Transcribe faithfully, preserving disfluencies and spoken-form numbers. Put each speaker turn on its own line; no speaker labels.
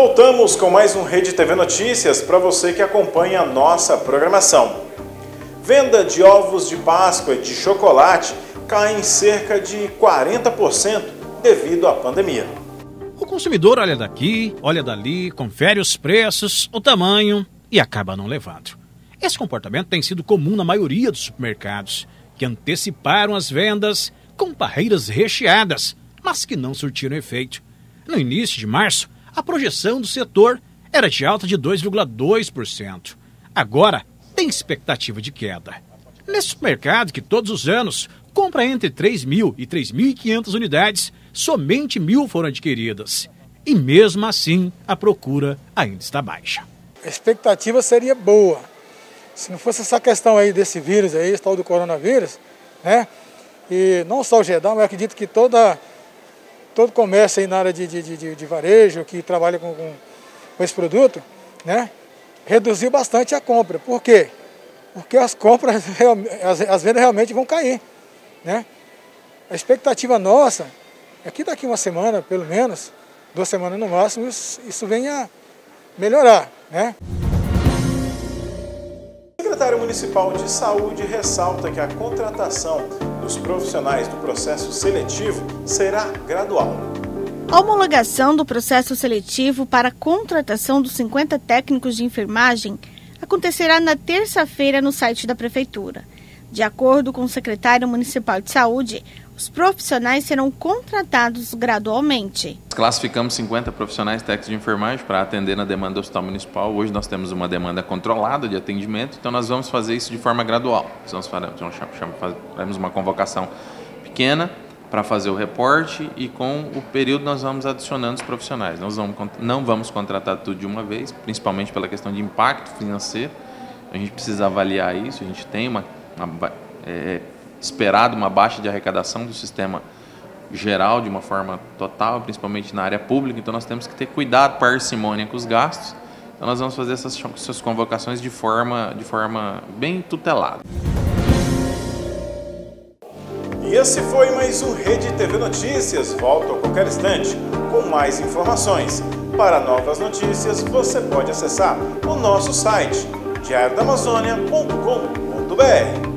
Voltamos com mais um Rede T V Notícias para você que acompanha a nossa programação. Venda de ovos de Páscoa e de chocolate cai em cerca de quarenta por cento devido à pandemia.
O consumidor olha daqui, olha dali, confere os preços, o tamanho e acaba não levando. Esse comportamento tem sido comum na maioria dos supermercados, que anteciparam as vendas com barreiras recheadas, mas que não surtiram efeito. No início de março, a projeção do setor era de alta de dois vírgula dois por cento. Agora, tem expectativa de queda. Nesse supermercado, que todos os anos compra entre três mil e três mil e quinhentas unidades, somente mil foram adquiridas. E mesmo assim, a procura ainda está baixa.
A expectativa seria boa. Se não fosse essa questão aí desse vírus aí, esse tal do coronavírus, né? E não só o Gedal, mas eu acredito que toda, todo comércio aí na área de, de, de, de varejo, que trabalha com, com, com esse produto, né? Reduziu bastante a compra. Por quê? Porque as compras, as, as vendas realmente vão cair, né? A expectativa nossa é que daqui uma semana, pelo menos, duas semanas no máximo, isso, isso venha melhorar, né?
O secretário municipal de saúde ressalta que a contratação dos profissionais do processo seletivo será gradual.
A homologação do processo seletivo para a contratação dos cinquenta técnicos de enfermagem acontecerá na terça-feira no site da Prefeitura. De acordo com o secretário municipal de saúde, os profissionais serão contratados gradualmente.
Classificamos cinquenta profissionais técnicos de enfermagem para atender na demanda do Hospital Municipal. Hoje nós temos uma demanda controlada de atendimento, então nós vamos fazer isso de forma gradual. Nós faremos uma convocação pequena para fazer o reporte e com o período nós vamos adicionando os profissionais. Nós vamos, não vamos contratar tudo de uma vez, principalmente pela questão de impacto financeiro. A gente precisa avaliar isso, a gente tem uma, uma é, esperado uma baixa de arrecadação do sistema geral de uma forma total, principalmente na área pública, então nós temos que ter cuidado, parcimônia com os gastos. Então nós vamos fazer essas, essas convocações de forma, de forma bem tutelada.
E esse foi mais um Rede T V Notícias. Volto a qualquer instante com mais informações. Para novas notícias, você pode acessar o nosso site diário da amazônia ponto com ponto br.